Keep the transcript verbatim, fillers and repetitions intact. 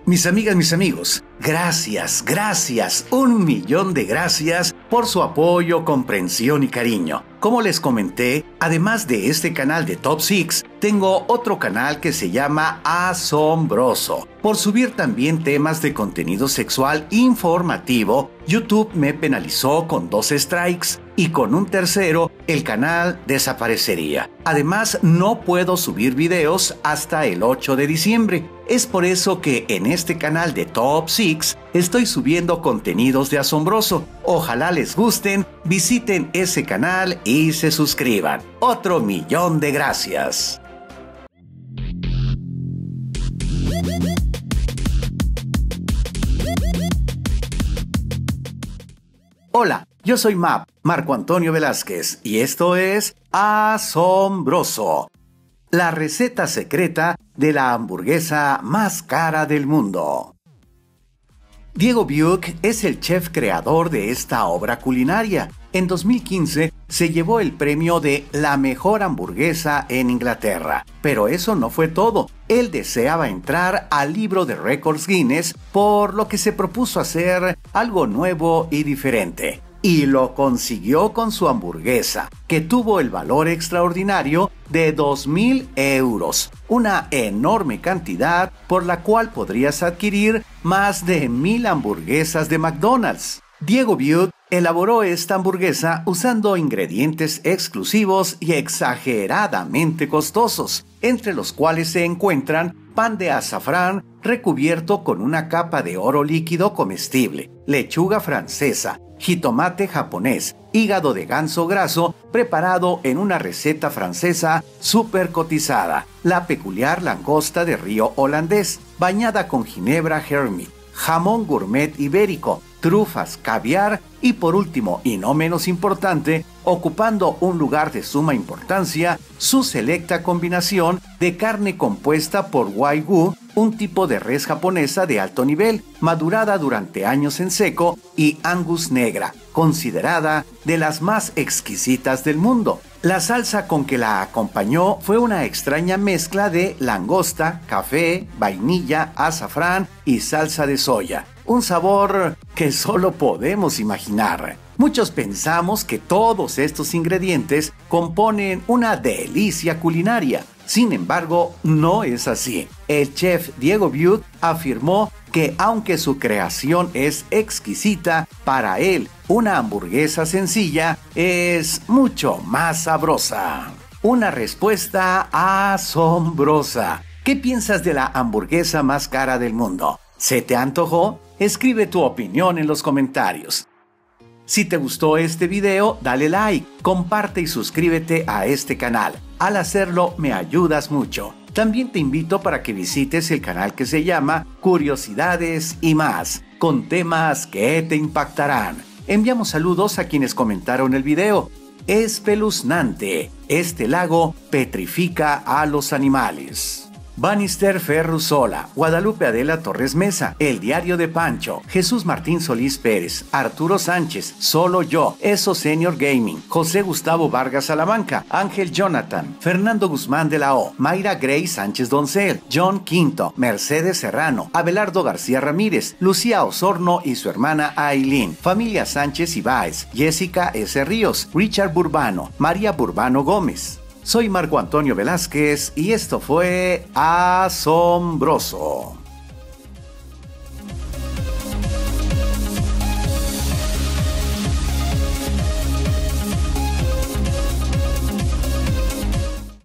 Mis amigas, mis amigos, gracias, gracias, un millón de gracias por su apoyo, comprensión y cariño. Como les comenté, además de este canal de Top seis, tengo otro canal que se llama Asombroso. Por subir también temas de contenido sexual informativo, YouTube me penalizó con dos strikes y con un tercero el canal desaparecería. Además, no puedo subir videos hasta el ocho de diciembre. Es por eso que en este canal de Top seis estoy subiendo contenidos de Asombroso. Ojalá les gusten, visiten ese canal y se suscriban. Otro millón de gracias. Hola, yo soy Map, Marco Antonio Velázquez, y esto es Asombroso, la receta secreta de la hamburguesa más cara del mundo. Diego Buick es el chef creador de esta obra culinaria. En dos mil quince se llevó el premio de la mejor hamburguesa en Inglaterra. Pero eso no fue todo. Él deseaba entrar al libro de récords Guinness, por lo que se propuso hacer algo nuevo y diferente. Y lo consiguió con su hamburguesa, que tuvo el valor extraordinario de dos mil euros, una enorme cantidad por la cual podrías adquirir más de mil hamburguesas de McDonald's. Diego Buick elaboró esta hamburguesa usando ingredientes exclusivos y exageradamente costosos, entre los cuales se encuentran pan de azafrán recubierto con una capa de oro líquido comestible, lechuga francesa, jitomate japonés, hígado de ganso graso preparado en una receta francesa súper cotizada, la peculiar langosta de río holandés, bañada con ginebra Hermit, jamón gourmet ibérico, trufas, caviar y por último, y no menos importante, ocupando un lugar de suma importancia, su selecta combinación de carne compuesta por Wagyu, un tipo de res japonesa de alto nivel, madurada durante años en seco, y Angus negra, considerada de las más exquisitas del mundo. La salsa con que la acompañó fue una extraña mezcla de langosta, café, vainilla, azafrán y salsa de soya. Un sabor que solo podemos imaginar. Muchos pensamos que todos estos ingredientes componen una delicia culinaria. Sin embargo, no es así. El chef Diego Buick afirmó que aunque su creación es exquisita, para él una hamburguesa sencilla es mucho más sabrosa. Una respuesta asombrosa. ¿Qué piensas de la hamburguesa más cara del mundo? ¿Se te antojó? Escribe tu opinión en los comentarios. Si te gustó este video, dale like, comparte y suscríbete a este canal. Al hacerlo, me ayudas mucho. También te invito para que visites el canal que se llama Curiosidades y más, con temas que te impactarán. Enviamos saludos a quienes comentaron el video. Espeluznante, este lago petrifica a los animales. Bannister Ferrusola, Guadalupe Adela Torres Mesa, El Diario de Pancho, Jesús Martín Solís Pérez, Arturo Sánchez, Solo Yo, Eso Senior Gaming, José Gustavo Vargas Salamanca, Ángel Jonathan, Fernando Guzmán de la O, Mayra Grey Sánchez Doncel, John Quinto, Mercedes Serrano, Abelardo García Ramírez, Lucía Osorno y su hermana Aileen, Familia Sánchez Ibáez, Jessica S. Ríos, Richard Burbano, María Burbano Gómez. Soy Marco Antonio Velázquez y esto fue Asombroso.